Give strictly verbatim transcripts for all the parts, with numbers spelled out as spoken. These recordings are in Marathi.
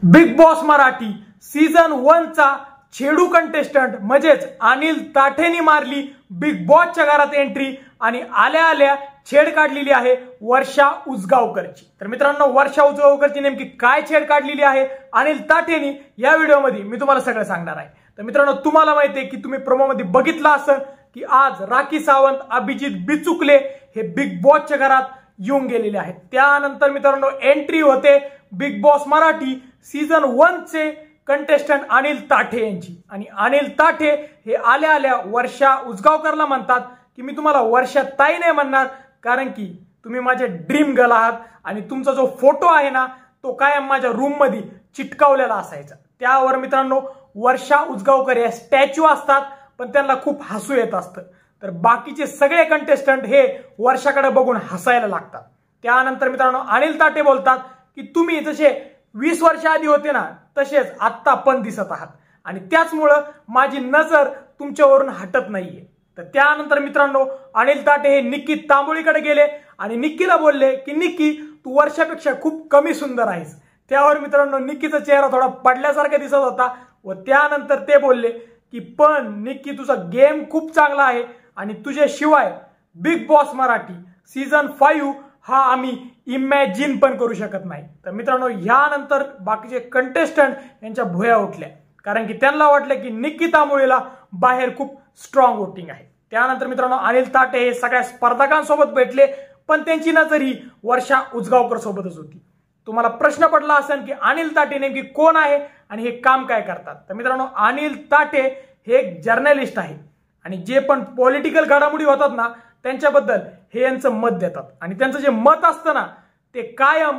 Big Boss Marathi season one चा छेडू कंटेस्टंट म्हणजेच अनिल ताठेनी मारली बिग बॉसच्या घरात एंट्री आणि आल्या आल्या छेड काढलेली आहे वर्षा उसगावकरची। तर मित्रांनो, वर्षा उसगावकरची नेमकी काय छेड काढलेली आहे अनिल ताठेनी या व्हिडिओमध्ये मी तुम्हाला सगळं सांगणार आहे। तर मित्रांनो, तुम्हाला माहिती आहे की तुम्ही प्रोमो मध्ये बघितलं असेल की आज राखी सावंत, अभिजित बिचुकले हे बिग बॉसच्या घरात येऊन गेलेले आहेत। त्यानंतर मित्रांनो एंट्री होते Bigg Boss Marathi season one चे कंटेस्टंट अनिल ताठे यांची आणि अनिल ताठे हे आल्या आल्या वर्षा उसगावकरला म्हणतात की मी तुम्हाला वर्षा ताई नाही म्हणणार, कारण की तुम्ही माझे ड्रीम गर्ल आहात आणि तुमचा जो फोटो आहे ना तो कायम माझ्या रूम मध्ये चिटकावलेला असायचा। त्यावर मित्रांनो वर्षा उसगावकर या स्टॅच्यू असतात पण त्यांना खूप हसू येत असतं। तर बाकीचे सगळे कंटेस्टंट हे वर्षाकडे बघून हसायला लागतात। त्यानंतर मित्रांनो अनिल ताठे बोलतात की तुम्ही जसे वीस वर्ष आधी होते ना तसेच आत्ता पण दिसत आहात आणि त्याचमुळे माझी नजर तुमच्यावरून हटत नाहीये। तर त्यानंतर मित्रांनो अनिल ताठे हे निक्की तांबोळीकडे गेले आणि निक्कीला बोलले की निक्की तू वर्षापेक्षा खूप कमी सुंदर आहेस। त्यावर मित्रांनो निक्कीचा चेहरा थोडा पडल्यासारखा दिसत होता व त्यानंतर ते बोलले की पण निक्की तुझा गेम खूप चांगला आहे आणि तुझ्याशिवाय Bigg Boss Marathi season five हा आम्ही इमॅजिन पण करू शकत नाही। तर मित्रांनो यानंतर बाकीचे कंटेस्टंट यांच्या भुया उठल्या, कारण की त्यांना वाटलं की निक्की तांबोळीला बाहेर खूप स्ट्रॉंग वोटिंग आहे। त्यानंतर मित्रांनो अनिल ताठे हे सगळ्या स्पर्धकांसोबत भेटले पण त्यांची नजर ही वर्षा उसगावकर सोबतच होती। तुम्हाला प्रश्न पडला असेल की अनिल ताठे नेमकी कोण आहे आणि हे काम काय करतात। तर मित्रांनो अनिल ताठे हे एक जर्नलिस्ट आहे आणि जे पण पॉलिटिकल घडामोडी होतात ना त्यांच्याबद्दल हे यांचं मत देतात आणि त्यांचं जे मत असतं ना ते कायम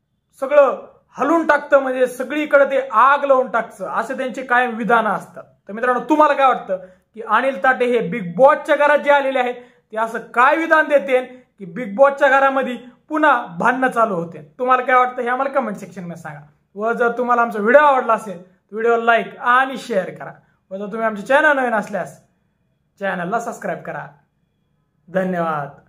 सगळं हलून टाकतं, म्हणजे सगळीकडे ते आग लावून टाकतं असे त्यांचे कायम विधानं असतात। तर मित्रांनो तुम्हाला काय वाटतं की अनिल ताठे हे बिग बॉसच्या घरात जे आलेले आहेत ते असं काय विधान देते की बिग बॉसच्या घरामध्ये पुन्हा भांडणं चालू होते? तुम्हाला काय वाटतं हे आम्हाला कमेंट सेक्शन मध्ये सांगा। व जर तुम्हाला आमचा व्हिडिओ आवडला असेल तर व्हिडिओ लाईक आणि शेअर करा व जर तुम्ही आमचे चॅनल नवीन असल्यास चॅनलला सबस्क्राईब करा। धन्यवाद।